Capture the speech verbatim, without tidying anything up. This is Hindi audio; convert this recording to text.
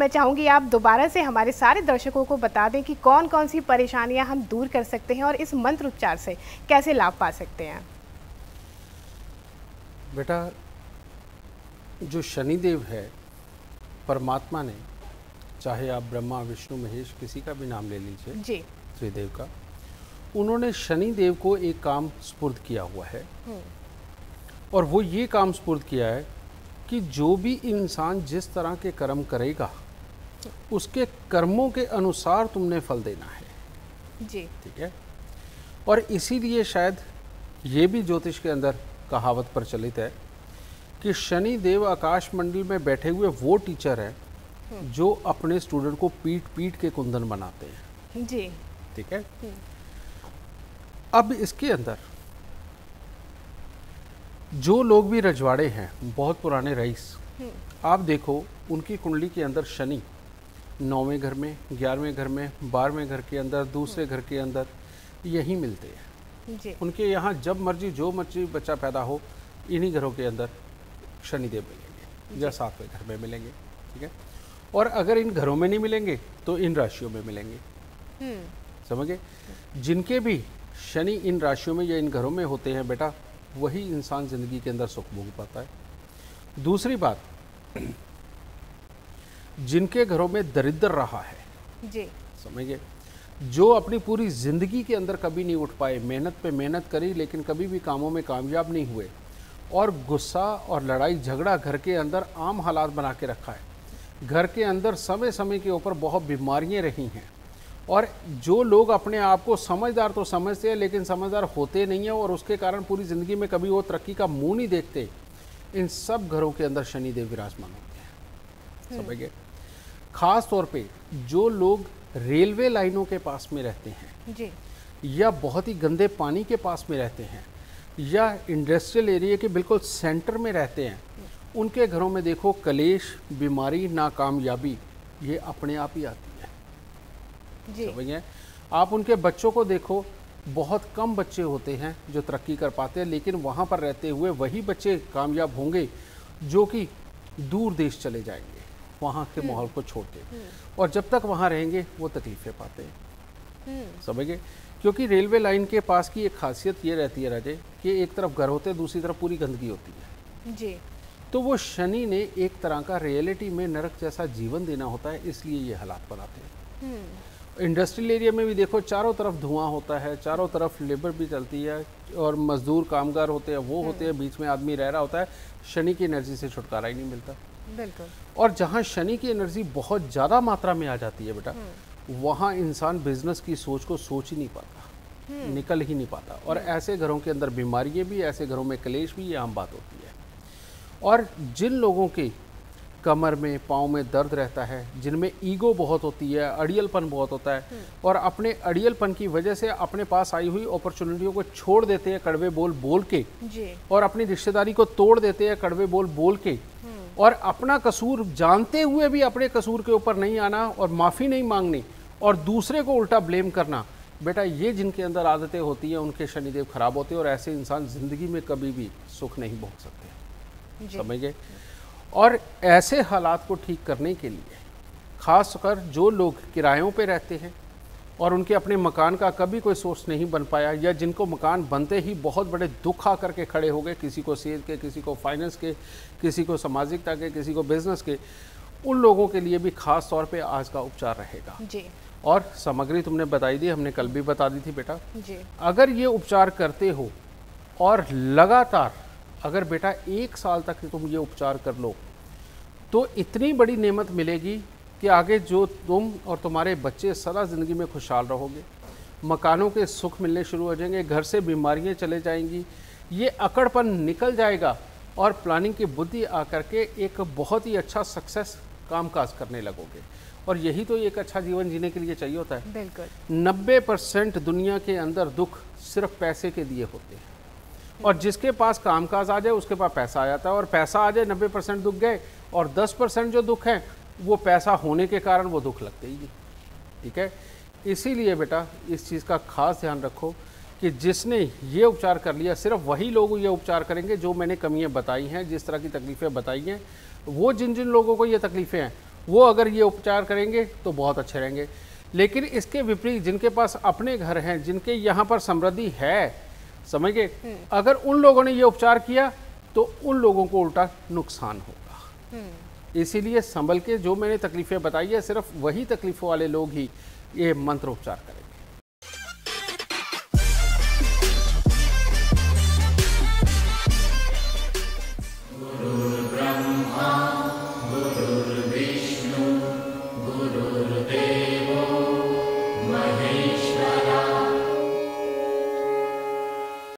मैं चाहूँगी आप दोबारा से हमारे सारे दर्शकों को बता दें कि कौन कौन सी परेशानियां हम दूर कर सकते हैं और इस मंत्र उपचार से कैसे लाभ पा सकते हैं। बेटा, जो शनिदेव है, परमात्मा ने, चाहे आप ब्रह्मा विष्णु महेश किसी का भी नाम ले लीजिए जी, त्रिदेव का, उन्होंने शनिदेव को एक काम स्पुर्द किया हुआ है और वो ये काम स्पुर्द किया है कि जो भी इंसान जिस तरह के कर्म करेगा उसके कर्मों के अनुसार तुमने फल देना है जी, ठीक है। और इसीलिए शायद ये भी ज्योतिष के अंदर कहावत प्रचलित है कि शनि देव आकाश मंडल में बैठे हुए वो टीचर हैं जो अपने स्टूडेंट को पीट पीट के कुंदन बनाते हैं जी, ठीक है। अब इसके अंदर जो लोग भी रजवाड़े हैं, बहुत पुराने रईस, आप देखो उनकी कुंडली के अंदर शनि नौवें घर में, ग्यारहवें घर में, बारहवें घर के अंदर, दूसरे घर के अंदर यही मिलते हैं जी। उनके यहाँ जब मर्जी जो मर्जी बच्चा पैदा हो, इन्हीं घरों के अंदर शनिदेव मिलेंगे या सातवें घर में मिलेंगे, ठीक है। और अगर इन घरों में नहीं मिलेंगे तो इन राशियों में मिलेंगे, समझ गए। जिनके भी शनि इन राशियों में या इन घरों में होते हैं बेटा, वही इंसान जिंदगी के अंदर सुख भोग पाता है। दूसरी बात, जिनके घरों में दरिद्र रहा है जी, समझिए, जो अपनी पूरी जिंदगी के अंदर कभी नहीं उठ पाए, मेहनत पे मेहनत करी लेकिन कभी भी कामों में कामयाब नहीं हुए, और गुस्सा और लड़ाई झगड़ा घर के अंदर आम हालात बना के रखा है, घर के अंदर समय समय के ऊपर बहुत बीमारियां रही हैं, और जो लोग अपने आप को समझदार तो समझते हैं लेकिन समझदार होते नहीं हैं और उसके कारण पूरी ज़िंदगी में कभी वो तरक्की का मुंह नहीं देखते, इन सब घरों के अंदर शनिदेव विराजमान होते हैं, समझ गए। खास तौर पे जो लोग रेलवे लाइनों के पास में रहते हैं जी, या बहुत ही गंदे पानी के पास में रहते हैं, या इंडस्ट्रियल एरिया के बिल्कुल सेंटर में रहते हैं, उनके घरों में देखो कलेश, बीमारी, नाकामयाबी ये अपने आप ही आती है जी। समझिए, आप उनके बच्चों को देखो, बहुत कम बच्चे होते हैं जो तरक्की कर पाते हैं, लेकिन वहाँ पर रहते हुए वही बच्चे कामयाब होंगे जो कि दूर देश चले जाएंगे वहाँ के माहौल को छोड़ के, और जब तक वहाँ रहेंगे वो तकलीफ़ें पाते हैं, समझिए। क्योंकि रेलवे लाइन के पास की एक खासियत ये रहती है राजे कि एक तरफ घर होते हैं, दूसरी तरफ पूरी गंदगी होती है जी। तो वो शनि ने एक तरह का रियलिटी में नरक जैसा जीवन देना होता है, इसलिए ये हालात बनाते हैं। इंडस्ट्रियल एरिया में भी देखो, चारों तरफ धुआं होता है, चारों तरफ लेबर भी चलती है और मजदूर कामगार होते हैं, वो होते हैं, बीच में आदमी रह रहा होता है, शनि की एनर्जी से छुटकारा ही नहीं मिलता। बिल्कुल। और जहाँ शनि की एनर्जी बहुत ज़्यादा मात्रा में आ जाती है बेटा, वहाँ इंसान बिजनेस की सोच को सोच ही नहीं पाता, निकल ही नहीं पाता, और ऐसे घरों के अंदर बीमारियाँ भी, ऐसे घरों में क्लेश भी, ये आम बात होती है। और जिन लोगों के कमर में, पाँव में दर्द रहता है, जिनमें ईगो बहुत होती है, अड़ियलपन बहुत होता है, और अपने अड़ियलपन की वजह से अपने पास आई हुई अपॉर्चुनिटियों को छोड़ देते हैं कड़वे बोल बोल के जी, और अपनी रिश्तेदारी को तोड़ देते हैं कड़वे बोल बोल के, और अपना कसूर जानते हुए भी अपने कसूर के ऊपर नहीं आना और माफ़ी नहीं मांगनी और दूसरे को उल्टा ब्लेम करना, बेटा ये जिनके अंदर आदतें होती हैं उनके शनिदेव खराब होते हैं, और ऐसे इंसान ज़िंदगी में कभी भी सुख नहीं भोग सकते, समझ गए। और ऐसे हालात को ठीक करने के लिए खासकर जो लोग किरायों पे रहते हैं और उनके अपने मकान का कभी कोई सोर्स नहीं बन पाया, या जिनको मकान बनते ही बहुत बड़े दुख आकर के खड़े हो गए, किसी को सेहत के, किसी को फाइनेंस के, किसी को सामाजिकता के, किसी को बिजनेस के, उन लोगों के लिए भी खास तौर पे आज का उपचार रहेगा जी। और सामग्री तुमने बताई दी, हमने कल भी बता दी थी बेटा जी। अगर ये उपचार करते हो और लगातार अगर बेटा एक साल तक तुम ये उपचार कर लो, तो इतनी बड़ी नेमत मिलेगी कि आगे जो तुम और तुम्हारे बच्चे सदा ज़िंदगी में खुशहाल रहोगे, मकानों के सुख मिलने शुरू हो जाएंगे, घर से बीमारियां चले जाएंगी, ये अकड़पन निकल जाएगा, और प्लानिंग की बुद्धि आकर के एक बहुत ही अच्छा सक्सेस कामकाज करने लगोगे। और यही तो एक अच्छा जीवन जीने के लिए चाहिए होता है। बिल्कुल। नब्बे परसेंट दुनिया के अंदर दुख सिर्फ पैसे के लिए होते हैं, और जिसके पास कामकाज आ जाए उसके पास पैसा आ जाता है, और पैसा आ जाए नब्बे परसेंट दुख गए, और दस परसेंट जो दुख है वो पैसा होने के कारण वो दुख लगते ही, ठीक है। इसीलिए बेटा इस चीज़ का खास ध्यान रखो कि जिसने ये उपचार कर लिया, सिर्फ वही लोग ये उपचार करेंगे जो मैंने कमियां बताई हैं, जिस तरह की तकलीफ़ें बताई हैं, वो जिन जिन लोगों को ये तकलीफ़ें हैं वो अगर ये उपचार करेंगे तो बहुत अच्छे रहेंगे। लेकिन इसके विपरीत जिनके पास अपने घर हैं, जिनके यहाँ पर समृद्धि है, समझ गए, अगर उन लोगों ने ये उपचार किया तो उन लोगों को उल्टा नुकसान होगा। इसीलिए संभल के, जो मैंने तकलीफें बताई है सिर्फ वही तकलीफों वाले लोग ही ये मंत्र उपचार करें।